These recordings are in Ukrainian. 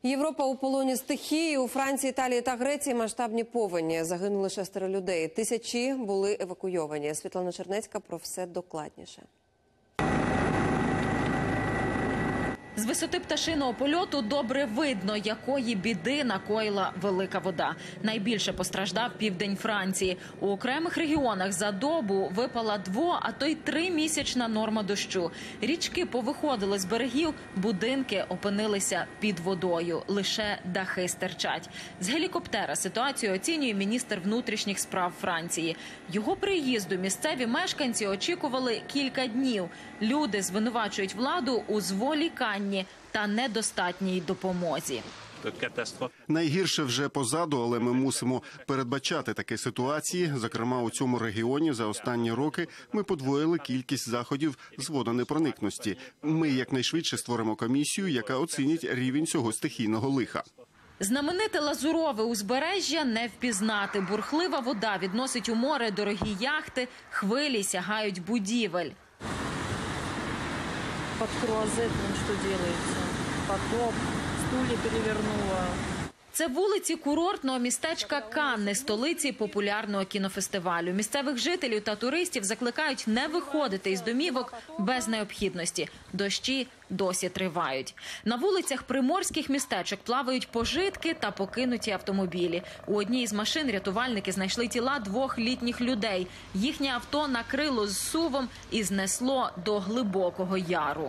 Європа у полоні стихії. У Франції, Італії та Греції масштабні повені. Загинули 6 людей. Тисячі були евакуйовані. Світлана Чернецька про все докладніше. З висоти пташиного польоту добре видно, якої біди накоїла велика вода. Найбільше постраждав південь Франції. У окремих регіонах за добу випала 2, а то й 3-місячна норма дощу. Річки повиходили з берегів, будинки опинилися під водою. Лише дахи стирчать. З гелікоптера ситуацію оцінює міністр внутрішніх справ Франції. Його приїзду місцеві мешканці очікували кілька днів. Люди звинувачують владу у зволіканні та недостатній допомозі. Найгірше вже позаду, але ми мусимо передбачати такі ситуації. Зокрема, у цьому регіоні за останні роки ми подвоїли кількість заходів з водонепроникності. Ми якнайшвидше створимо комісію, яка оцінить рівень цього стихійного лиха. Знамените лазурове узбережжя не впізнати. Бурхлива вода відносить у море дорогі яхти, хвилі сягають будівель. Под Круазетом что делается? Потоп, стулья перевернула. Це вулиці курортного містечка Канни, столиці популярного кінофестивалю. Місцевих жителів та туристів закликають не виходити із домівок без необхідності. Дощі досі тривають. На вулицях приморських містечок плавають пожитки та покинуті автомобілі. У одній із машин рятувальники знайшли тіла 2 літніх людей. Їхнє авто накрило зсувом і знесло до глибокого яру.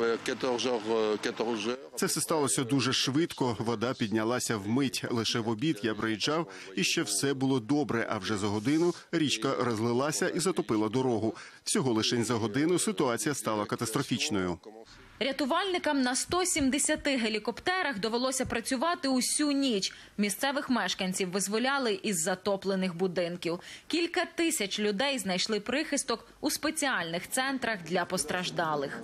Це все сталося дуже швидко, вода піднялася вмить. Лише в обід я приїжджав, і ще все було добре, а вже за годину річка розлилася і затопила дорогу. Всього лише за годину ситуація стала катастрофічною. Рятувальникам на 170 гелікоптерах довелося працювати усю ніч. Місцевих мешканців визволяли із затоплених будинків. Кілька тисяч людей знайшли прихисток у спеціальних центрах для постраждалих.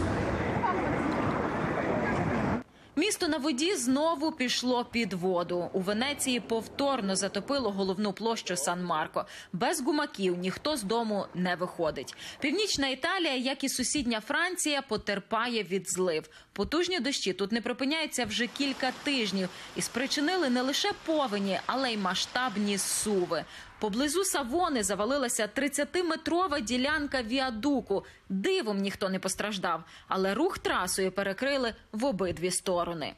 Місто на воді знову пішло під воду. У Венеції повторно затопило головну площу Сан-Марко. Без гумаків ніхто з дому не виходить. Північна Італія, як і сусідня Франція, потерпає від злив. Потужні дощі тут не припиняються вже кілька тижнів і спричинили не лише повені, але й масштабні зсуви. Поблизу Савони завалилася 30-метрова ділянка віадуку. Дивом ніхто не постраждав, але рух трасою перекрили в обидві сторони.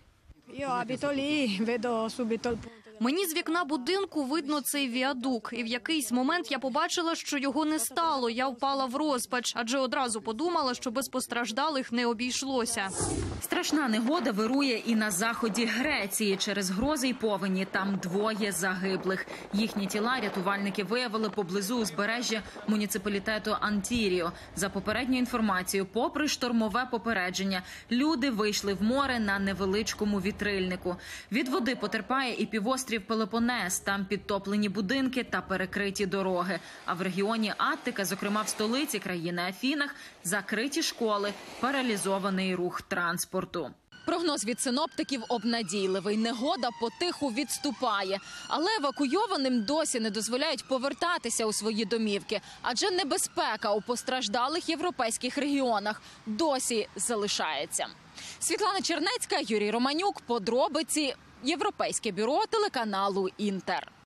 Мені з вікна будинку видно цей віадук, і в якийсь момент я побачила, що його не стало. Я впала в розпач, адже одразу подумала, що без постраждалих не обійшлося. Страшна негода вирує і на заході Греції. Через грози й повені там 2 загиблих. Їхні тіла рятувальники виявили поблизу узбережжя муніципалітету Антіріо. За попередньою інформацією, попри штормове попередження, люди вийшли в море на невеличкому вітрильнику. Від води потерпає і півострів Пелопонес. Там підтоплені будинки та перекриті дороги. А в регіоні Аттика, зокрема в столиці країни Афінах, закриті школи, паралізований рух транспорту. Прогноз від синоптиків обнадійливий. Негода потиху відступає. Але евакуйованим досі не дозволяють повертатися у свої домівки. Адже небезпека у постраждалих європейських регіонах досі залишається. Світлана Чернецька, Юрій Романюк. Подробиці. Європейське бюро телеканалу «Інтер».